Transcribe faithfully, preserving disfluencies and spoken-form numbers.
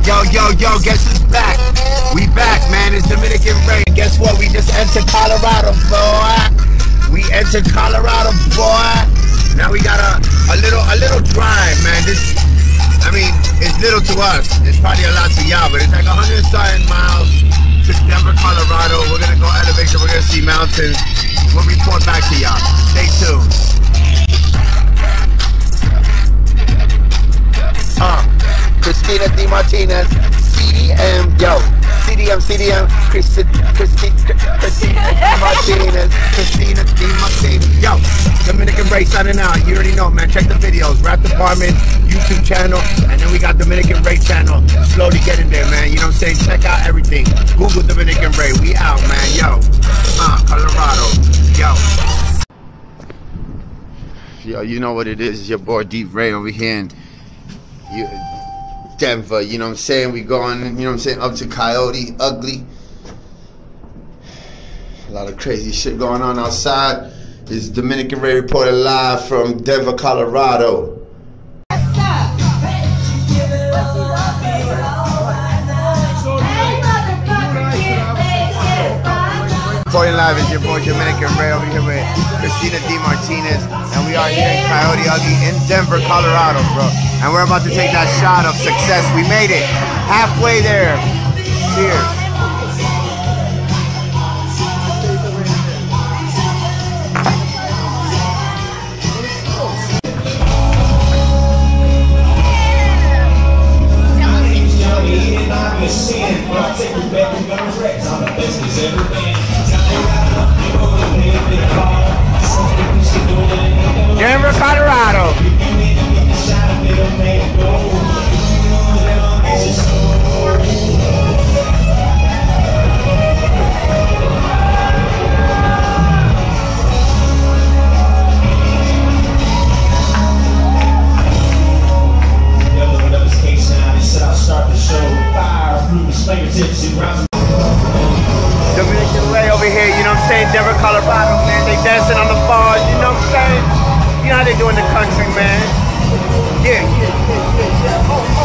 Yo, yo, yo, guess who's back? We back, man. It's Dominican Ray. Guess what? We just entered Colorado, boy. We entered Colorado, boy. Now we got a, a little a little drive, man. This, I mean, it's little to us. It's probably a lot to y'all, but it's like a hundred something miles to Denver, Colorado. We're gonna go elevation. We're gonna see mountains. We'll report back to y'all. Stay tuned. Uh, Christina D. Martinez, C D M, yo, C D M, C D M, Christi, Christi, Christina D. Martinez, Christina D. Martinez, yo, Dominican Ray signing out. You already know, man. Check the videos, Rap Department YouTube channel, and then we got Dominican Ray channel. Slowly getting there, man. You know what I'm saying? Check out everything. Google Dominican Ray. We out, man. Yo, uh, Colorado, yo. Yo, you know what it is. It's your boy Deep Ray over here in you, Denver. You know what I'm saying? We going, you know what I'm saying, up to Coyote, Ugly. A lot of crazy shit going on outside. This is Dominican Ray reporting live from Denver, Colorado. Reporting live is your boy Dominican Ray over here with Christina D. Martinez, and we are here in Coyote Ugly in Denver, Colorado, bro. And we're about to take that shot of success. We made it halfway there. Cheers. Denver, Colorado. Dominican Ray over here, you know what I'm saying? Denver, Colorado, man. They dancing on the bars, you know what I'm saying? You know how they do in the country, man. Yeah, yeah, yeah, yeah, yeah. Oh.